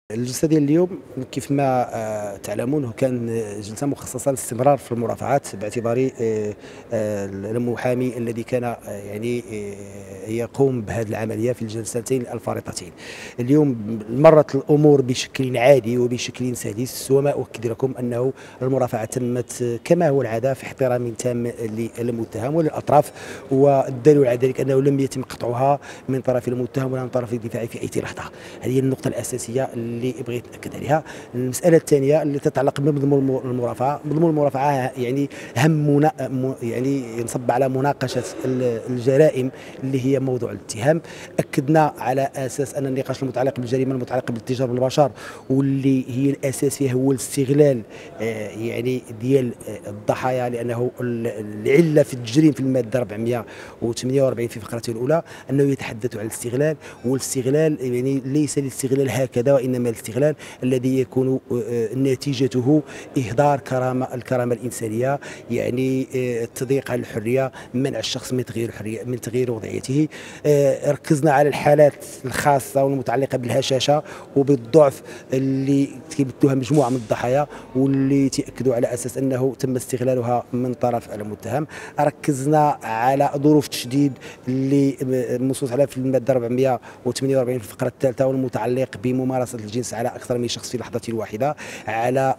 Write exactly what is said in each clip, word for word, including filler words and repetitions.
الجلسة ديال اليوم كيف ما آه، تعلمون كان جلسة مخصصة للاستمرار في المرافعات باعتبار آه، آه، المحامي الذي كان آه، يعني آه، يقوم بهذه العملية في الجلستين الفارطتين. اليوم مرت الأمور بشكل عادي وبشكل سلس، وما أؤكد لكم أنه المرافعة تمت كما هو العادة في احترام تام للمتهم وللأطراف، والدليل على ذلك أنه لم يتم قطعها من طرف المتهم ولا من طرف الدفاع في أي لحظة. هذه النقطة الأساسية اللي بغيت ناكد عليها. المساله الثانيه اللي تتعلق بمضمون المرافعه، مضمون المرافعه يعني همنا يعني ينصب على مناقشه الجرائم اللي هي موضوع الاتهام. اكدنا على اساس ان النقاش المتعلق بالجريمه المتعلقه بالتجاره بالبشر واللي هي الاساس فيها هو الاستغلال آه يعني ديال الضحايا، لانه العله في التجريم في الماده أربعمائة وثمانية وأربعين في فقرته الاولى انه يتحدث عن الاستغلال، والاستغلال يعني ليس الاستغلال هكذا، وانما الاستغلال الذي يكون نتيجته اهدار كرامه الكرامه الانسانيه، يعني التضييق على الحريه، منع الشخص من تغيير الحريه من تغيير وضعيته. ركزنا على الحالات الخاصه والمتعلقه بالهشاشه وبالضعف اللي تيمثلها مجموعه من الضحايا، واللي تاكدوا على اساس انه تم استغلالها من طرف المتهم. ركزنا على ظروف التشديد اللي منصوص عليها في الماده أربعمائة وثمانية وأربعين في الفقره الثالثه والمتعلق بممارسه الجنس على اكثر من شخص في لحظه واحده، على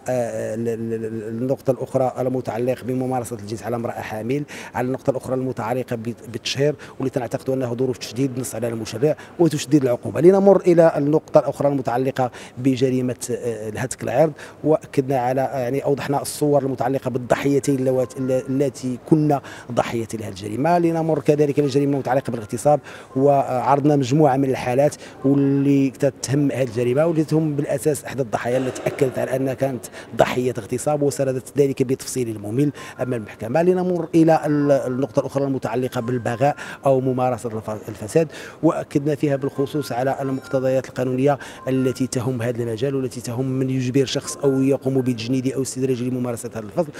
النقطه الاخرى المتعلق بممارسه الجنس على امراه حامل، على النقطه الاخرى المتعلقه بالتشهير واللي تنعتقد انه ظروف تشديد نص على المشرع وتشديد العقوبه. لنمر الى النقطه الاخرى المتعلقه بجريمه الهتك العرض، واكدنا على يعني اوضحنا الصور المتعلقه بالضحيتين اللاتي كنا ضحيه لهذه الجريمه. لنمر كذلك الجريمه المتعلقه بالاغتصاب، وعرضنا مجموعه من الحالات واللي تتهم هذه الجريمه واللي تهم بالاساس احدى الضحايا التي اكدت على انها كانت ضحيه اغتصاب، وسردت ذلك بتفصيل ممل امام المحكمه. لنمر الى النقطه الاخرى المتعلقه بالبغاء او ممارسه الفساد، واكدنا فيها بالخصوص على المقتضيات القانونيه التي تهم هذا المجال والتي تهم من يجبر شخص او يقوم بتجنيده او استدراجه لممارسه هذا الفصل.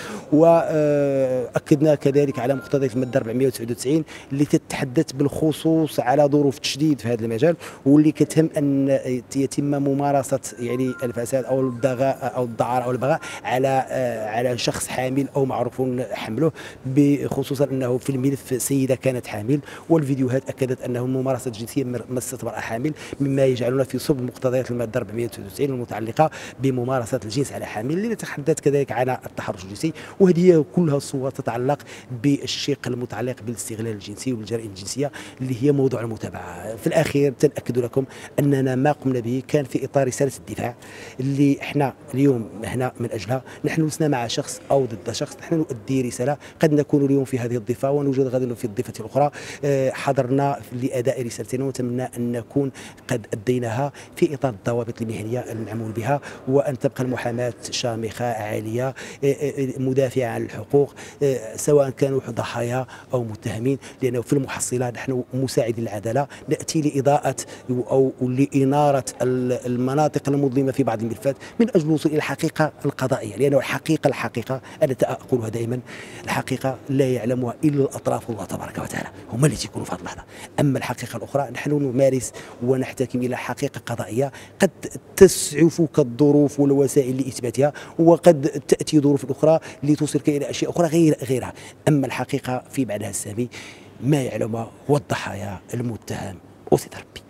واكدنا كذلك على مقتضيات الماده أربعمائة وتسعة وتسعين اللي تتحدث بالخصوص على ظروف تشديد في هذا المجال، واللي كتهم ان يتم ممارسه يعني الفساد او الدغاء او الدعاره او البغاء على على شخص حامل او معروف حمله، بخصوصا انه في الملف سيده كانت حامل، والفيديوهات اكدت انه الممارسه الجنسيه مست امراه حامل، مما يجعلنا في صلب مقتضيات الماده أربعمائة وتسعة وتسعين المتعلقه بممارسه الجنس على حامل، اللي نتحدث كذلك على التحرش الجنسي. وهذه كلها صور تتعلق بالشق المتعلق بالاستغلال الجنسي والجرائم الجنسيه اللي هي موضوع المتابعه. في الاخير تنأكد لكم اننا ما قمنا به كان في اطار رساله الدفاع اللي احنا اليوم هنا من اجلها. نحن لسنا مع شخص او ضد شخص، نحن نؤدي رساله. قد نكون اليوم في هذه الضفه ونوجد غدا في الضفه الاخرى. حضرنا لاداء رسالتنا ونتمنى ان نكون قد اديناها في اطار الضوابط المهنيه المعمول بها، وان تبقى المحاماه شامخه عاليه مدافعه عن الحقوق سواء كانوا ضحايا او متهمين، لانه في المحصله نحن مساعدين العداله، ناتي لاضاءه او لاناره المناطق المظلمه في بعض الملفات من اجل الوصول الى الحقيقه القضائيه، لانه الحقيقه الحقيقه انا اقولها دائما، الحقيقه لا يعلمها الا الاطراف والله تبارك وتعالى، هم اللي تيكونوا في هذه اللحظه. اما الحقيقه الاخرى نحن نمارس ونحتكم الى حقيقه قضائيه قد تسعفك الظروف والوسائل لاثباتها، وقد تاتي ظروف اخرى لتوصلك الى اشياء اخرى غير غيرها. اما الحقيقه في بعدها السامي ما يعلمها هو الضحايا المتهم وسيد ربي.